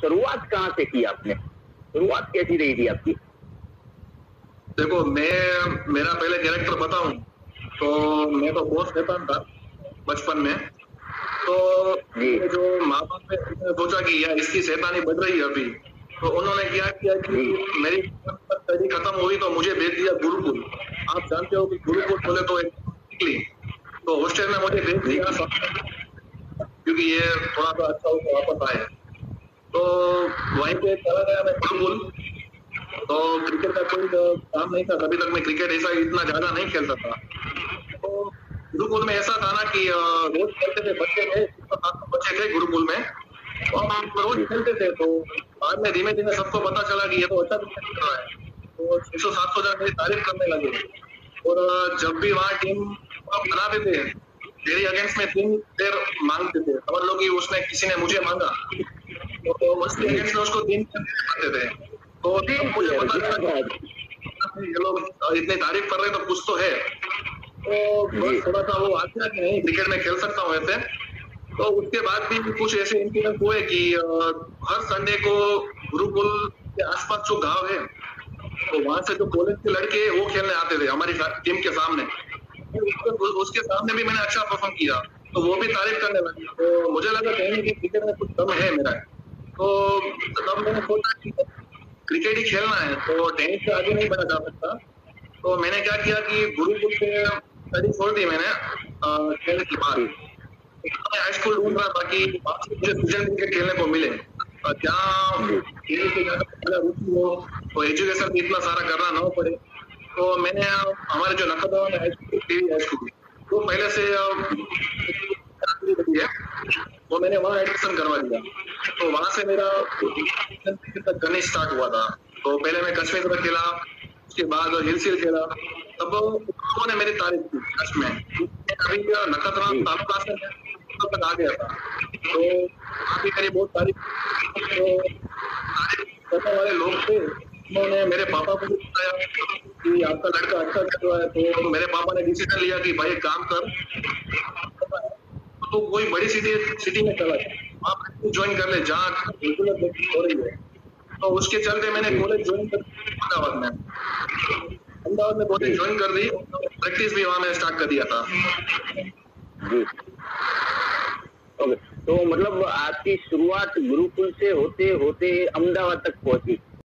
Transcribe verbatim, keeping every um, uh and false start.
शुरुआत कहाँ से की आपने? शुरुआत कैसी रही थी आपकी? देखो, मैं मेरा पहले कैरेक्टर बताऊँ, तो मैं तो बहुत शैतान था बचपन में। तो जी। मेरे जो माँ-बाप ने सोचा कि यार इसकी शैतानी बढ़ रही है अभी, तो उन्होंने क्या किया कि जी। मेरी स्टडी खत्म हुई तो मुझे भेज दिया गुरुकुल। आप जानते हो कि गुरुकुल बोले तो एक तो हॉस्टल में मुझे भेज जी। दिया क्योंकि ये थोड़ा-सा अच्छा हो तो वापस आए। तो वहीं पे चला गया मैं गुरुकुल, तो क्रिकेट का कोई काम नहीं था, तभी तक मैं क्रिकेट ऐसा इतना ज़्यादा नहीं खेलता था। तो गुरुकुल में ऐसा था ना कि अ, रोज़ खेलते थे बच्चे थे, छह सौ सात सौ बच्चे थे गुरुकुल में, तो हम रोज़ खेलते थे। तो बाद में धीमे-धीमे सबको पता चला कि ये तो अच्छा क्रिकेट खेल रहा है, तो छह सौ सात सौ जन मेरी तारीफ करने लगे। और जब भी वहाँ टीम बनाते थे, मेरे अगेंस्ट में तीन प्लेयर माँगते थे, समझ लो कि उसमें किसी ने मुझे माँगा, तो उसके जी। अगेंस्ट में उसको तीन करते थे। तो तब मुझे पता चला ये लोग इतनी तारीफ कर रहे हैं तो कुछ तो है। तो जी। बस थोड़ा-सा वो आ गया कि नहीं क्रिकेट में खेल सकता हूँ ऐसे। तो उसके बाद भी कुछ ऐसे इंसिडेंट हुए कि अ, हर संडे को गुरुकुल के आस-पास जो गाँव है, तो वहाँ से जो कॉलेज के लड़के हैं वो खेलने आते थे हमारी सा टीम के सामने। उसके उसके सामने भी मैंने अच्छा परफ़ॉर्म किया, तो वो भी तारीफ करने लगे। तो मुझे लगा कहीं न कहीं क्रिकेट में कुछ दम है मेरा। तो तब मैंने सोचा कि क्रिकेट ही खेलना है, तो टेनिस से आगे नहीं बढ़ा जा सकता। तो मैंने क्या किया कि गुरुकुल से स्टडी छोड़ दी मैंने अ, टेनिस के बाद। मैं हाई स्कूल ढूँढ रहा था कि वहाँ से मुझे फ्यूजन क्रिकेट खेलने को मिले। अ, जहाँ खेल से ज़्यादा रुचि हो, तो एजुकेशन भी इतना सारा करना ना पड़े। तो मैंने हमारे जो नखत्राना में हाई स्कूल थी हाई स्कूल, वो पहले से अ, है, तो मैंने वहाँ एडमिशन करवा दिया। तो वहाँ से मेरा जर्नी स्टार्ट हुआ था। तो पहले मैं कश्मीर में खेला, उसके बाद हिलसिल खेला, तब लोगों ने मेरी तारीफ की सच में। अभी नखत्राना तालुका से तक आ गया था, तो वहाँ भी मेरी बहुत तारीफ तो तारीफ करने वाले लोग थे, उन्होंने मेरे पापा को भी बताया कि आपका लड़का अच्छा खेल रहा है, तो मेरे पापा ने डिसीजन लिया कि भाई एक काम कर, तो कोई बड़ी सिटी सिटी में चला जा, वहाँ प्रैक्टिस जॉइन कर ले जहाँ रेगुलर प्रैक्टिस हो रही है। तो उसके चलते मैंने कॉलेज जॉइन कर अहमदाबाद में। अहमदाबाद में कॉलेज जॉइन कर दी, प्रैक्टिस भी वहाँ मैंने स्टार्ट कर दिया था। जी। ओके, तो मतलब आपकी शुरुआत गुरुकुल से होते-होते अहमदाबाद तक पहुँची।